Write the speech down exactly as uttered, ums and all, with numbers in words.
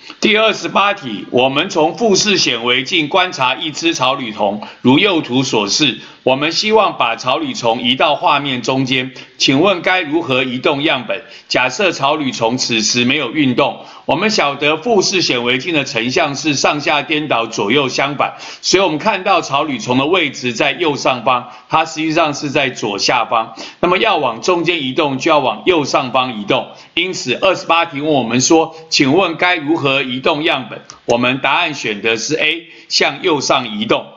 第二十八题，我们从复视显微镜观察一只草履虫，如右图所示。我们希望把草履虫移到画面中间，请问该如何移动样本？假设草履虫此时没有运动，我们晓得复视显微镜的成像是上下颠倒、左右相反，所以我们看到草履虫的位置在右上方，它实际上是在左下方。那么要往中间移动，就要往右上方移动。因此，二十八题问我们说，请问该如何移动样本？我们答案选的是 A， 向右上移动。